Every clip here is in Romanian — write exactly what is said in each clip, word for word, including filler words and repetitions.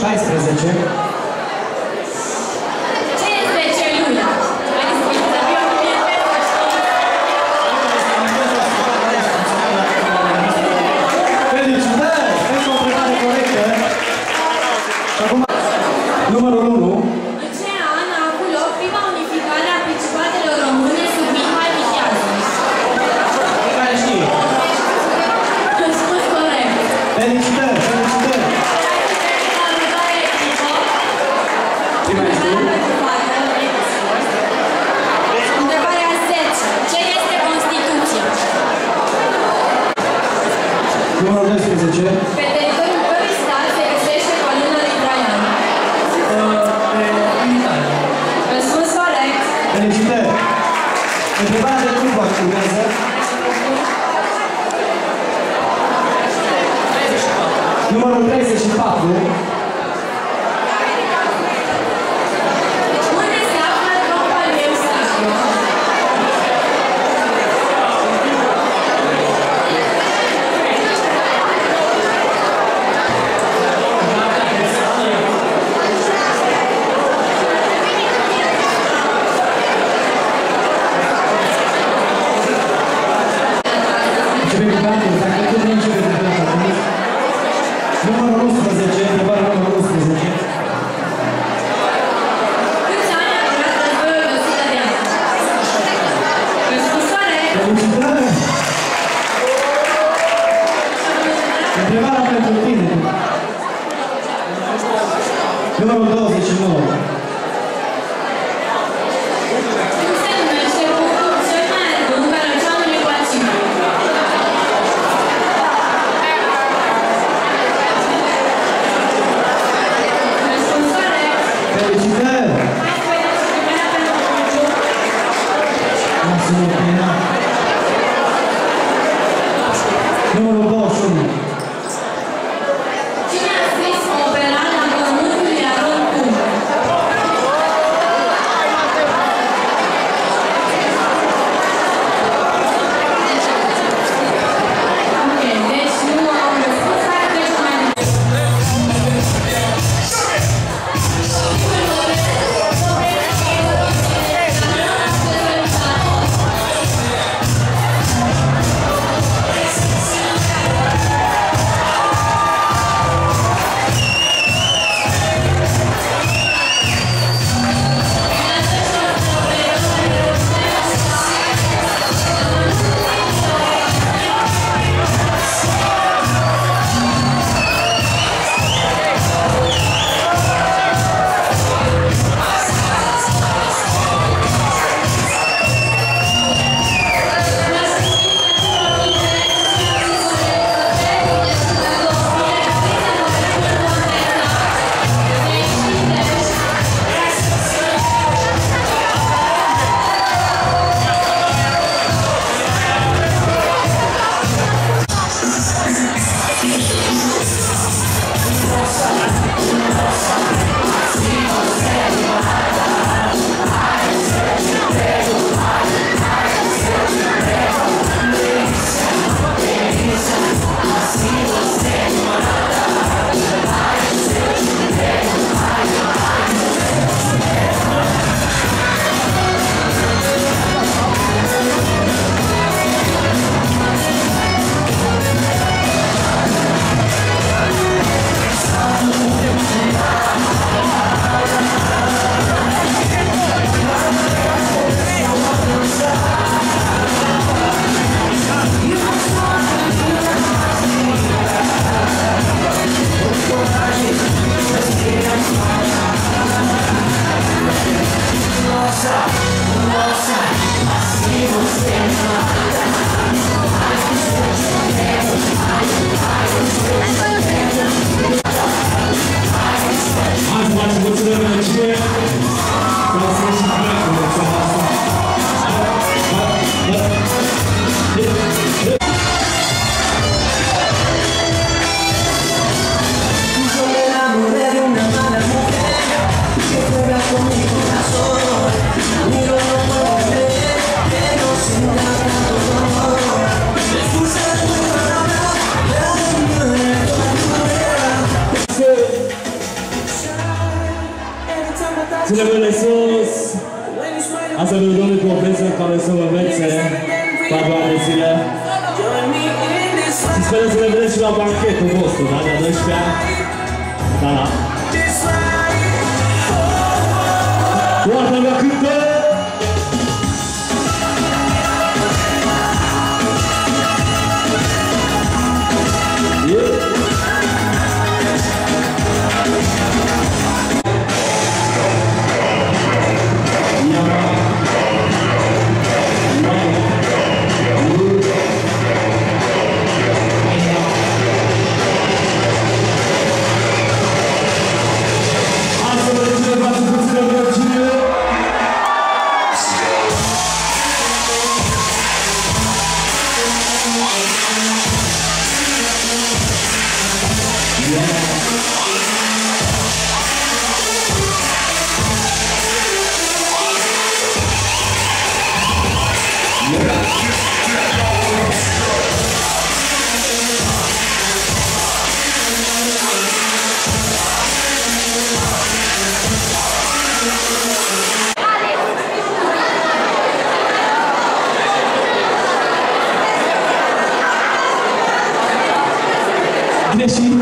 șaisprezece. Ce este celula? Felicitări! Pentru o întrebare corectă. Și acum, numărul unu. În ce an a avut loc prima unificare a Principatelor Române sub Mihai Viteazul? Care știe? Răspuns corect. Felicitări! Felicitări! Întrebarea zece. Ce este Constituția? Numărul doisprezece. Pe teritoriul cărui stat se găsește columna lui Traian? În Italia. Răspuns corect. Felicitări! Întrebarea de grup urmează. Numărul treizeci și patru. Unde se află Trompa lui Eustachiu? Începem cu planul, dacă tot nu începem cu planul. Numărul unsprezece, întrebarea numărul unsprezece. Câți ani a durat războiul de o sută de ani? Răspuns corect. Felicitări! Întrebarea pentru tine. Numărul douăzeci și nouă. Cum se numește punctul cel mai adânc al Oceanului Pacific? Răspuns corect. Felicitări! Hai să vedem și primea pentru Giurgiu. Lasă-mă pe ea. Numărul douăzeci și unu. Cine a scris opera La Mormântul lui Aron Cum? Ok, deci nu am răspuns, hai să trecem mai departe. Ține mâinile sus. Asta e domnul profesor care să vă învețe padoanele. Și sperăm să ne vedeți și la banchetul vostru, da? De-a doisprezecea. Da, da. Toată lumea cântă! Greșit.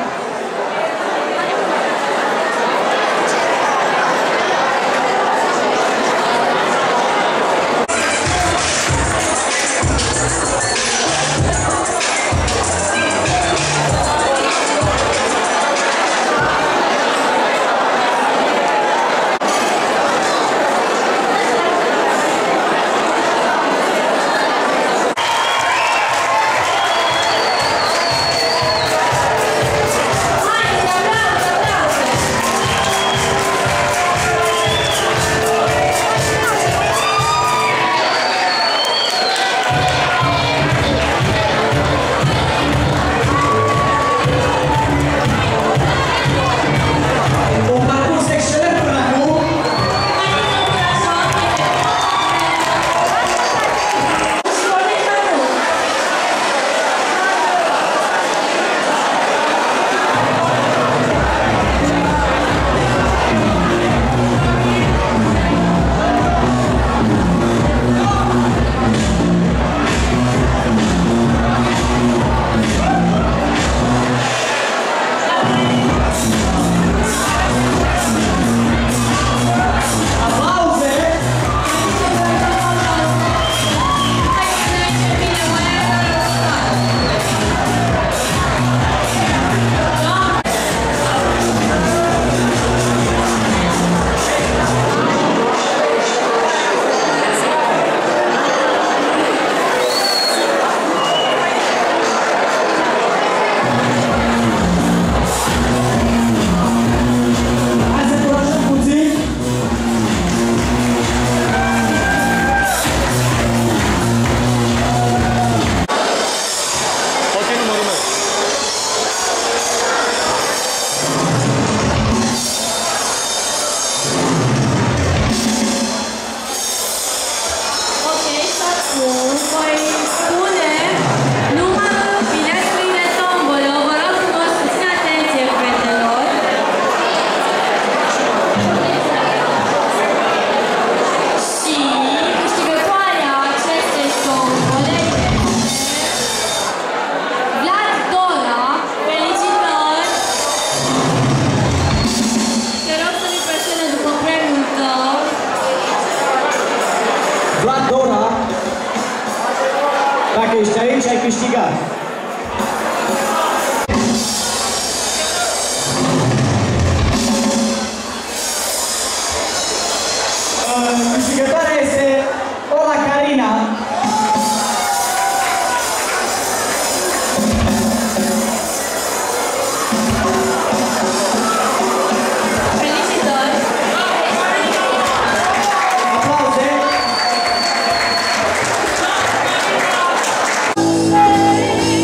Dacă ești aici, ai câștigat. Câștigătoarea este Ola Carina. Felicitări! Aplauze!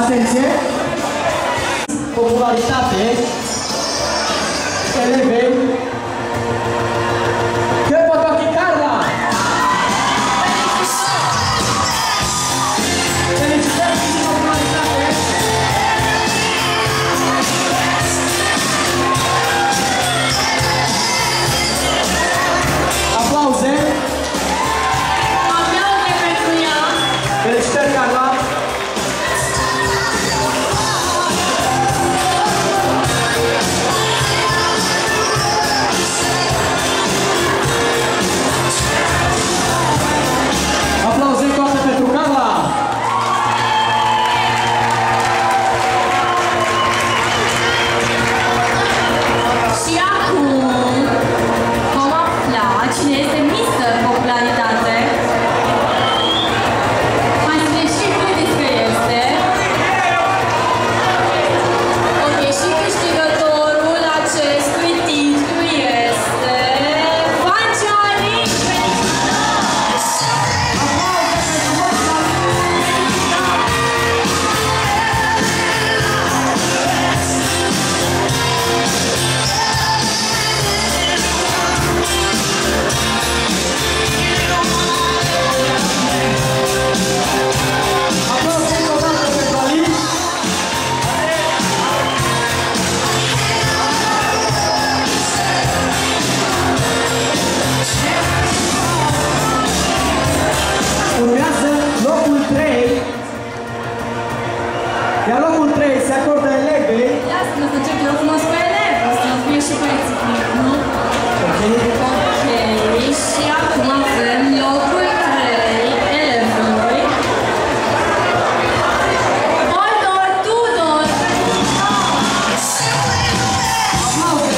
Atenție! Popularitate, elevei, Căpătochi Carla! Felicitări și popularitate! Aplauze! Aplauze pentru ea! Felicitări, Carla! Aplauze încă o dată pentru Carla! Și acum vom afla cine este mister Popularitate. Hai să ne și credeți că este. Ok, și câștigătorul acestui titlu este Fanciari. Aplauze încă o dată pentru Alin! Urmează locul trei, iar locul trei se acordă elevei. Lasă-mă să încep eu frumos cu elev, o să fie și băieții cu mine, nu? Ok? Ok, și acum avem locul trei elevului. Moldor Tudor! Aplauze!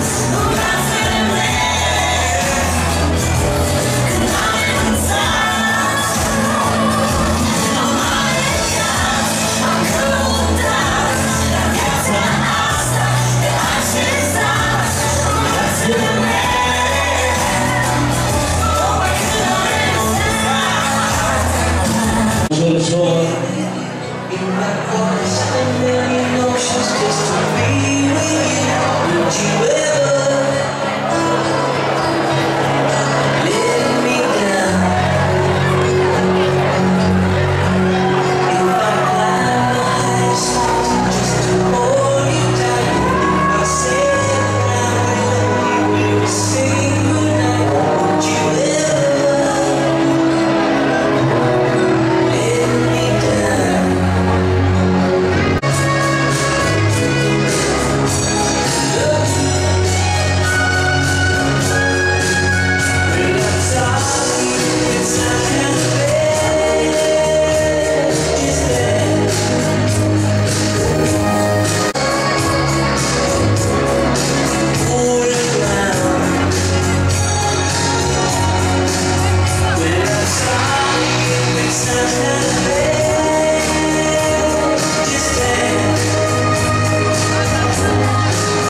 Emotions just to be with you.